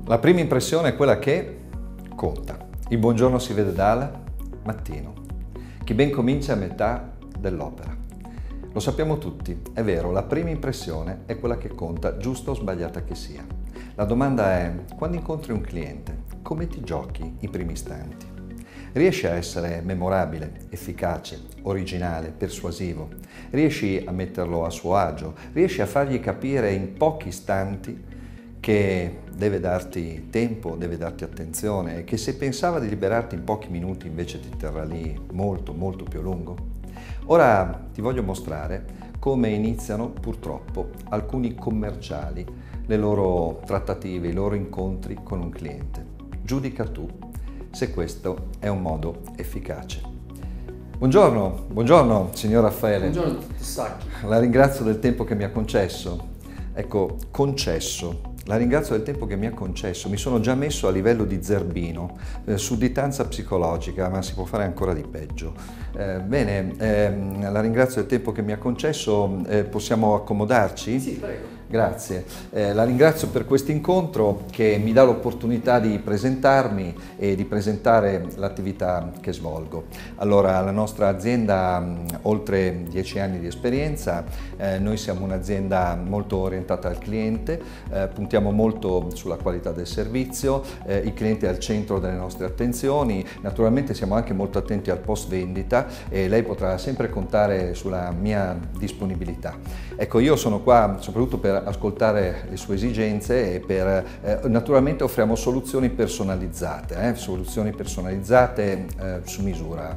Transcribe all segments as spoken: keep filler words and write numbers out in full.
La prima impressione è quella che conta. Il buongiorno si vede dal mattino. Chi ben comincia è a metà dell'opera. Lo sappiamo tutti, è vero, la prima impressione è quella che conta, giusta o sbagliata che sia. La domanda è, quando incontri un cliente, come ti giochi i primi istanti? Riesci a essere memorabile, efficace, originale, persuasivo? Riesci a metterlo a suo agio? Riesci a fargli capire in pochi istanti che deve darti tempo, deve darti attenzione e che se pensava di liberarti in pochi minuti invece ti terrà lì molto, molto più a lungo? Ora ti voglio mostrare come iniziano purtroppo alcuni commerciali, le loro trattative, i loro incontri con un cliente. Giudica tu se questo è un modo efficace. Buongiorno, buongiorno signor Raffaele. Buongiorno Sacchi. La ringrazio del tempo che mi ha concesso. Ecco, concesso. La ringrazio del tempo che mi ha concesso, mi sono già messo a livello di zerbino, eh, sudditanza psicologica, ma si può fare ancora di peggio. Eh, bene, ehm, la ringrazio del tempo che mi ha concesso, eh, possiamo accomodarci? Sì, prego. Grazie, eh, la ringrazio per questo incontro che mi dà l'opportunità di presentarmi e di presentare l'attività che svolgo. Allora, la nostra azienda ha oltre dieci anni di esperienza, eh, noi siamo un'azienda molto orientata al cliente, eh, puntiamo molto sulla qualità del servizio, eh, il cliente è al centro delle nostre attenzioni, naturalmente siamo anche molto attenti al post vendita e lei potrà sempre contare sulla mia disponibilità. Ecco, io sono qua soprattutto per ascoltare le sue esigenze e per, eh, naturalmente offriamo soluzioni personalizzate, eh, soluzioni personalizzate eh, su misura.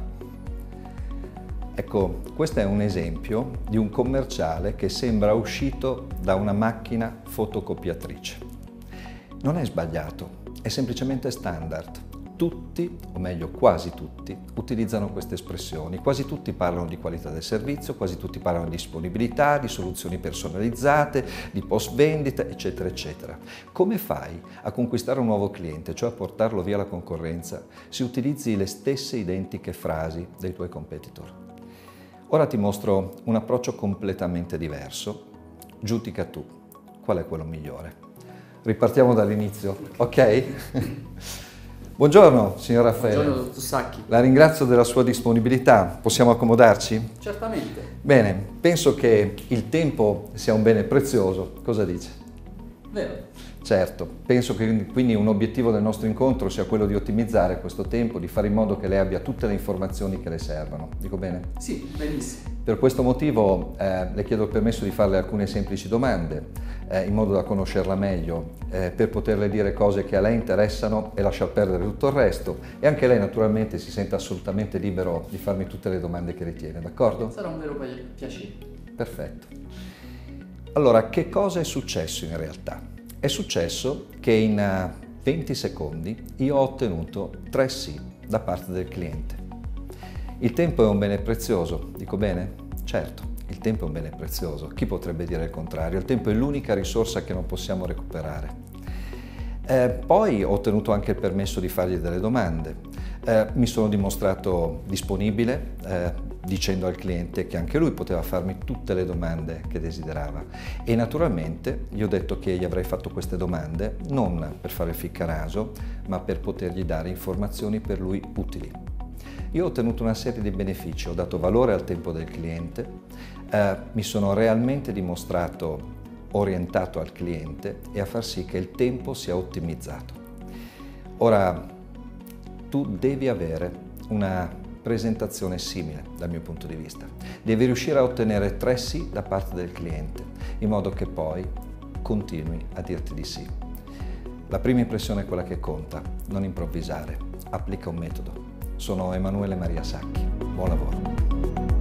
Ecco, questo è un esempio di un commerciale che sembra uscito da una macchina fotocopiatrice. Non è sbagliato, è semplicemente standard. Tutti, o meglio quasi tutti, utilizzano queste espressioni. Quasi tutti parlano di qualità del servizio, quasi tutti parlano di disponibilità, di soluzioni personalizzate, di post vendita, eccetera, eccetera. Come fai a conquistare un nuovo cliente, cioè a portarlo via la concorrenza, se utilizzi le stesse identiche frasi dei tuoi competitor? Ora ti mostro un approccio completamente diverso. Giudica tu qual è quello migliore. Ripartiamo dall'inizio, ok? Buongiorno, signor Raffaele. Buongiorno, dottor Sacchi. La ringrazio della sua disponibilità. Possiamo accomodarci? Certamente. Bene, penso che il tempo sia un bene prezioso. Cosa dice? Vero. Certo, penso che quindi un obiettivo del nostro incontro sia quello di ottimizzare questo tempo, di fare in modo che lei abbia tutte le informazioni che le servono. Dico bene? Sì, benissimo. Per questo motivo eh, le chiedo il permesso di farle alcune semplici domande, eh, in modo da conoscerla meglio, eh, per poterle dire cose che a lei interessano e lasciar perdere tutto il resto. E anche lei naturalmente si sente assolutamente libero di farmi tutte le domande che ritiene, d'accordo? Sarà un vero piacere. Perfetto. Allora, che cosa è successo in realtà? È successo che in venti secondi io ho ottenuto tre sì da parte del cliente. Il tempo è un bene prezioso, dico bene? Certo, il tempo è un bene prezioso. Chi potrebbe dire il contrario? Il tempo è l'unica risorsa che non possiamo recuperare. Eh, poi ho ottenuto anche il permesso di fargli delle domande. Eh, mi sono dimostrato disponibile, eh, dicendo al cliente che anche lui poteva farmi tutte le domande che desiderava e naturalmente gli ho detto che gli avrei fatto queste domande non per fare il ficcanaso ma per potergli dare informazioni per lui utili. Io ho ottenuto una serie di benefici, ho dato valore al tempo del cliente, eh, mi sono realmente dimostrato orientato al cliente e a far sì che il tempo sia ottimizzato. Ora, tu devi avere una presentazione simile dal mio punto di vista. Devi riuscire a ottenere tre sì da parte del cliente, in modo che poi continui a dirti di sì. La prima impressione è quella che conta, non improvvisare, applica un metodo. Sono Emanuele Maria Sacchi, buon lavoro.